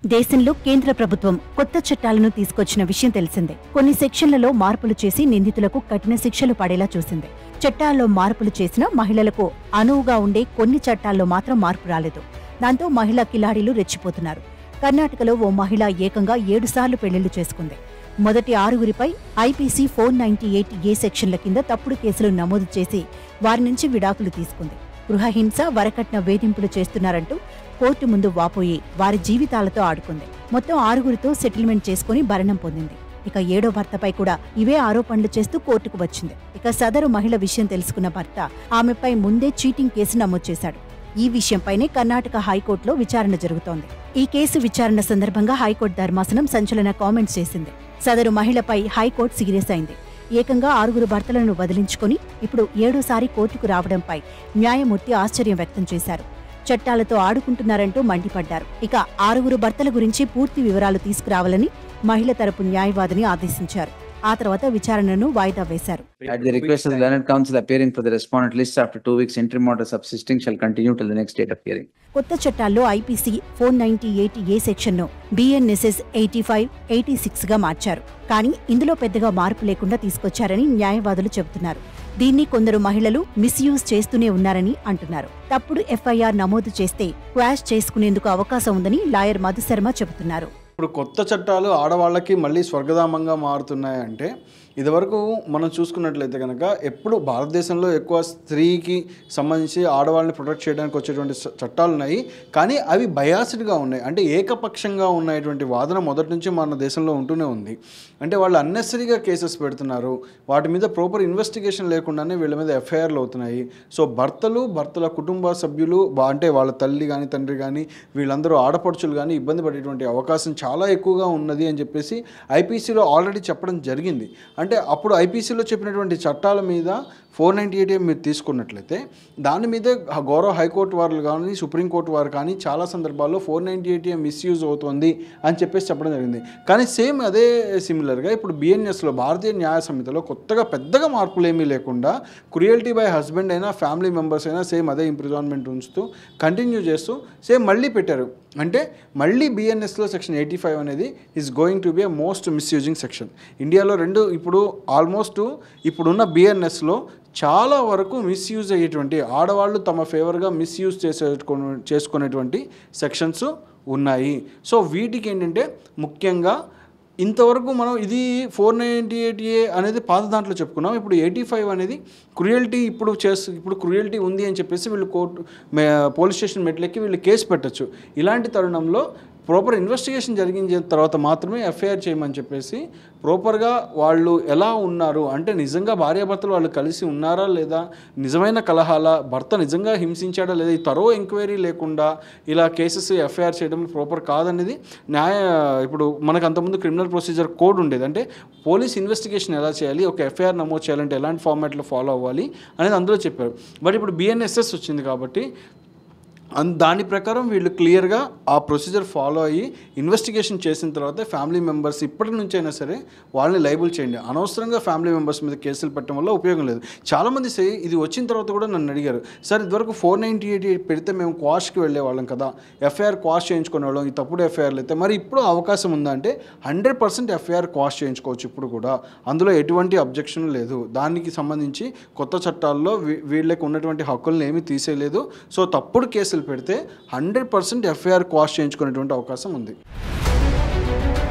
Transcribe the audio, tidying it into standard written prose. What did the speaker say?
దేశంలో కేంద్ర ప్రభుత్వం కొత్త చట్టాలను తీసుకొచ్చిన విషయం తెలిసిందే. కొన్ని సెక్షన్లలో మార్పులు చేసి నిందితులకు కఠిన శిక్షలు పడేలా చూసింది. చట్టాల్లో మార్పులు చేసినా మహిళలకు అనువుగా ఉండే కొన్ని చట్టాల్లో మాత్రం మార్పు రాలేదు. దాంతో మహిళా కిలాడీలు రెచ్చిపోతున్నారు. కర్ణాటకలో ఓ మహిళ ఏకంగా 7 సార్లు పెళ్లిళ్లు చేసుకుంది. మొదటి 6గురిపై ఐపీసీ 498A సెక్షన్ల కింద తప్పుడు కేసులు నమోదు చేసి వారి నుంచి విడాకులు తీసుకుంది. గృహహింస, వరకట్న వేధింపులు చేస్తున్నారంటూ కోర్టు ముందు వాపోయి వారి జీవితాలతో ఆడుకుంది. మొత్తం 6గురితో సెటిల్మెంట్ చేసుకుని భరణం పొందింది. ఇక 7వ భర్తపై కూడా ఇవే ఆరోపణలు చేస్తూ కోర్టుకు వచ్చింది. ఇక సదరు మహిళ విషయం తెలుసుకున్న భర్త ఆమెపై ముందే చీటింగ్ కేసు నమోదు చేశాడు. ఈ విషయంపైనే కర్ణాటక హైకోర్టులో విచారణ జరుగుతోంది. ఈ కేసు విచారణ సందర్భంగా హైకోర్టు ధర్మాసనం సంచలన కామెంట్స్ చేసింది. సదరు మహిళపై హైకోర్టు సీరియస్ అయింది. ఏకంగా 6గురు భర్తలను వదిలించుకుని ఇప్పుడు 7వసారి కోర్టుకు రావడంపై న్యాయమూర్తి ఆశ్చర్యం వ్యక్తం చేశారు. చట్టాలతో ఆడుకుంటున్నారంటూ మండిపడ్డారు. ఇక 6గురు భర్తల గురించి పూర్తి వివరాలు తీసుకురావాలని మహిళ తరపు న్యాయవాదిని ఆదేశించారు. ఆ తర్వాత విచారణను వాయిదా వేశారు. At the request of the learned counsel appearing for the respondent list after 2 weeks interim order subsisting shall continue till the next date of hearing. కొత్త చట్టాల్లో ఐపీసీ 498A సెక్షన్ను BNSS 85, 86గా మార్చారు. కానీ ఇందులో పెద్దగా మార్పు లేకుండా తీసుకొచ్చారని న్యాయవాదులు చెబుతున్నారు. దీన్ని కొందరు మహిళలు మిస్యూజ్ చేస్తూనే ఉన్నారని అంటున్నారు. తప్పుడు ఎఫ్ఐఆర్ నమోదు చేస్తే క్వాష్ చేసుకునేందుకు అవకాశం ఉందని లాయర్ మధుశర్మ చెబుతున్నారు. ఇప్పుడు కొత్త చట్టాలు ఆడవాళ్ళకి మళ్ళీ స్వర్గధామంగా మారుతున్నాయంటే, ఇదివరకు మనం చూసుకున్నట్లయితే కనుక ఎప్పుడు భారతదేశంలో ఎక్కువ స్త్రీకి సంబంధించి ఆడవాళ్ళని ప్రొటెక్ట్ చేయడానికి వచ్చేటువంటి చట్టాలు ఉన్నాయి. కానీ అవి బయాస్డ్గా ఉన్నాయి. అంటే ఏకపక్షంగా ఉన్నటువంటి వాదన మొదటి నుంచి మన దేశంలో ఉంటూనే ఉంది. అంటే వాళ్ళు అన్నెసరీగా కేసెస్ పెడుతున్నారు. వాటి మీద ప్రాపర్ ఇన్వెస్టిగేషన్ లేకుండానే వీళ్ళ మీద ఎఫ్ఐఆర్లు అవుతున్నాయి. సో భర్తల కుటుంబ సభ్యులు అంటే వాళ్ళ తల్లి కానీ తండ్రి కానీ వీళ్ళందరూ ఆడపడుచులు కానీ ఇబ్బంది పడేటువంటి అవకాశం చాలా ఎక్కువగా ఉన్నది అని చెప్పేసి ఐపీసీలో ఆల్రెడీ చెప్పడం జరిగింది. అంటే అప్పుడు ఐపీసీలో చెప్పినటువంటి చట్టాల మీద 498A మీరు తీసుకున్నట్లయితే దాని మీద గౌరవ హైకోర్టు వారు కానీ సుప్రీంకోర్టు వారు కానీ చాలా సందర్భాల్లో 498A మిస్యూజ్ అవుతుంది అని చెప్పేసి చెప్పడం జరిగింది. కానీ సేమ్ అదే సిమిలర్గా ఇప్పుడు బిఎన్ఎస్లో భారతీయ న్యాయ సమితిలో కొత్తగా పెద్దగా మార్పులు ఏమీ లేకుండా క్రుయల్టీ బై హస్బెండ్ అయినా ఫ్యామిలీ మెంబర్స్ అయినా సేమ్ అదే ఇంప్రిజన్మెంట్ ఉంచుతూ కంటిన్యూ చేస్తూ సేమ్ మళ్ళీ పెట్టారు. అంటే మళ్ళీ బిఎన్ఎస్లో సెక్షన్ 85 అనేది is going to be a most misusing section. ఇండియాలో ఇప్పుడు ఆల్మోస్ట్ ఇప్పుడున్న బిఎన్ఎస్లో చాలా వరకు మిస్యూజ్ అయ్యేటువంటి ఆడవాళ్ళు తమ ఫేవర్గా మిస్యూజ్ చేసుకునేటువంటి సెక్షన్స్ ఉన్నాయి. సో వీటికి ఏంటంటే ముఖ్యంగా ఇంతవరకు మనం ఇది 498A అనేది పాత దాంట్లో చెప్పుకున్నాం. ఇప్పుడు 85 అనేది క్రుయల్టీ ఇప్పుడు క్రుయల్టీ ఉంది అని చెప్పేసి వీళ్ళు పోలీస్ స్టేషన్ మెట్లెక్కి వీళ్ళు కేసు పెట్టచ్చు. ఇలాంటి తరుణంలో ప్రాపర్ ఇన్వెస్టిగేషన్ జరిగిన తర్వాత మాత్రమే ఎఫ్ఐఆర్ చేయమని చెప్పేసి ప్రాపర్గా వాళ్ళు ఎలా ఉన్నారు అంటే నిజంగా భార్యాభర్తలు వాళ్ళు కలిసి ఉన్నారా లేదా, నిజమైన కలహాల, భర్త నిజంగా హింసించాడా లేదా, ఈ తరో ఎంక్వైరీ లేకుండా ఇలా కేసెస్ ఎఫ్ఐఆర్ చేయడం ప్రాపర్ కాదనేది ఇప్పుడు మనకు అంతకుముందు క్రిమినల్ ప్రొసీజర్ కోడ్ ఉండేది. అంటే పోలీస్ ఇన్వెస్టిగేషన్ ఎలా చేయాలి, ఒక ఎఫ్ఐఆర్ నమోదు చేయాలంటే ఎలాంటి ఫార్మాట్లో ఫాలో అవ్వాలి అనేది అందులో చెప్పారు. బట్ ఇప్పుడు బిఎన్ఎస్ఎస్ వచ్చింది కాబట్టి దాని ప్రకారం వీళ్ళు క్లియర్గా ఆ ప్రొసీజర్ ఫాలో అయ్యి ఇన్వెస్టిగేషన్ చేసిన తర్వాత ఫ్యామిలీ మెంబర్స్ ఇప్పటి నుంచైనా సరే వాళ్ళని లైబుల్ చేయండి. అనవసరంగా ఫ్యామిలీ మెంబర్స్ మీద కేసులు పెట్టడం వల్ల ఉపయోగం లేదు. చాలామంది ఇది వచ్చిన తర్వాత కూడా నన్ను అడిగారు, సార్ ఇదివరకు 498 పెడితే మేము క్వాష్కి వెళ్ళే వాళ్ళం కదా, ఎఫ్ఐఆర్ క్వాష్ చేయించుకునే వాళ్ళం, ఈ తప్పుడు ఎఫ్ఐఆర్లు అయితే మరి ఇప్పుడు అవకాశం ఉందా అంటే 100% ఎఫ్ఐఆర్ క్వాష్ చేయించుకోవచ్చు ఇప్పుడు కూడా. అందులో ఎటువంటి అబ్జెక్షన్ లేదు. దానికి సంబంధించి కొత్త చట్టాల్లో వీళ్ళకి ఉన్నటువంటి హక్కులను ఏమీ తీసేయలేదు. సో తప్పుడు కేసులు పెడితే 100% ఎఫ్ఐఆర్ క్వాష్ చేయించుకునేటువంటి అవకాశం ఉంది.